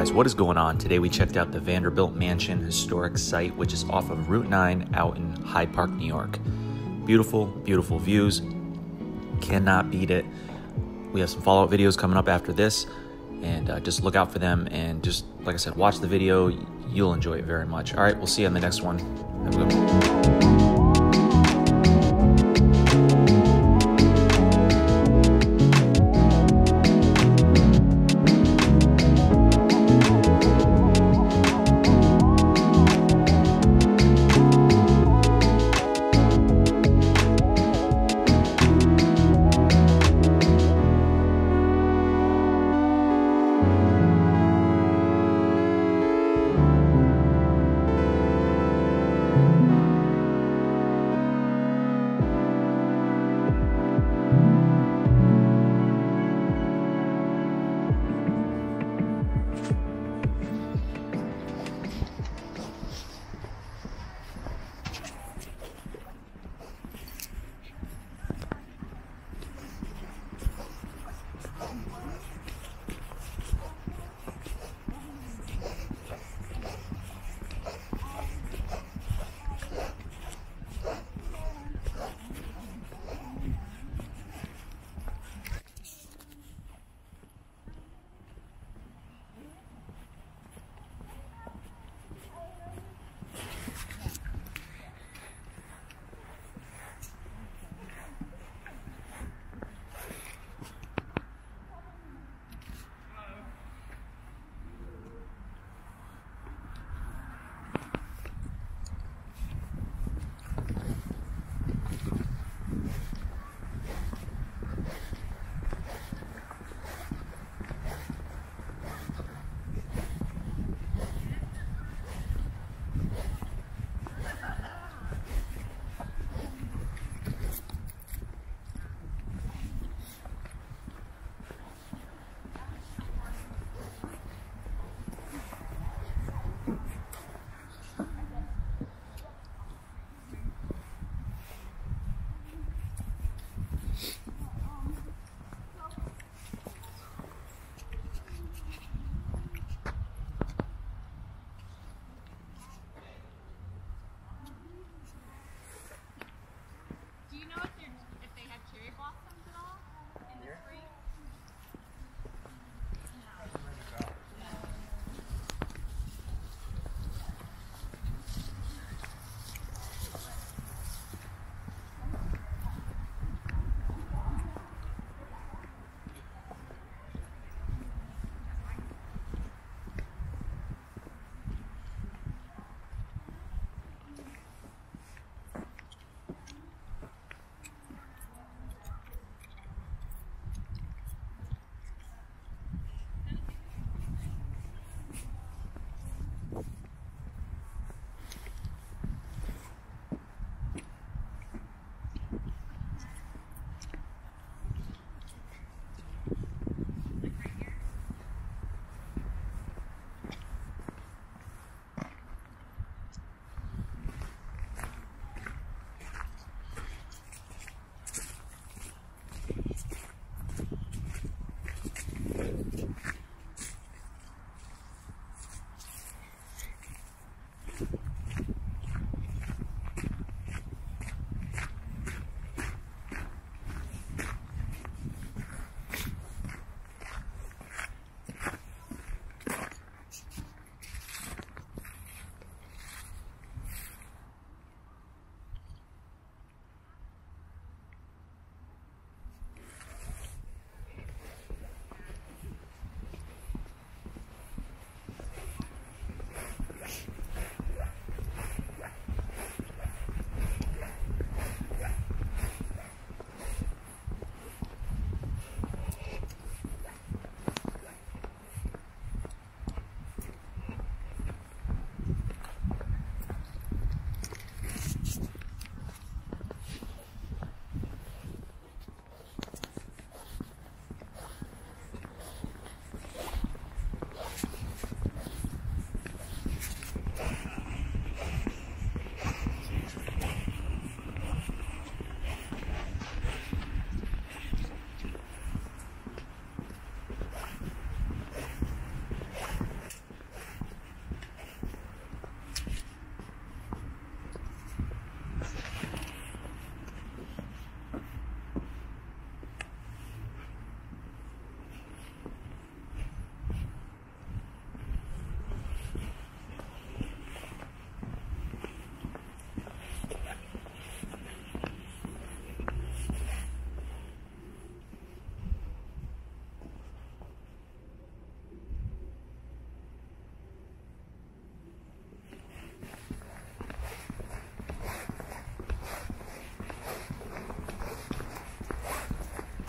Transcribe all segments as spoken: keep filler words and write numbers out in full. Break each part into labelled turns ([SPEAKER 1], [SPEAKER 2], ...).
[SPEAKER 1] guys, what is going on? Today we checked out the Vanderbilt Mansion historic site, which is off of Route nine out in Hyde Park, New York. Beautiful, beautiful views. Cannot beat it. We have some follow-up videos coming up after this, and uh, just look out for them. And just, like I said, watch the video. You'll enjoy it very much. All right, we'll see you on the next one. Have a good one.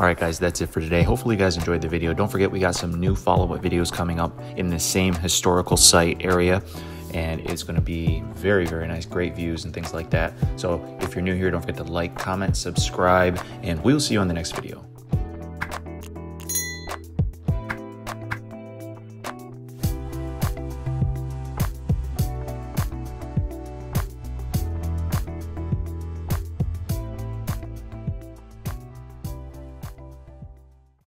[SPEAKER 1] All right, guys, that's it for today. Hopefully you guys enjoyed the video. Don't forget, we got some new follow-up videos coming up in the same historical site area, and it's going to be very, very nice, great views and things like that. So if you're new here, don't forget to like, comment, subscribe, and we'll see you on the next video.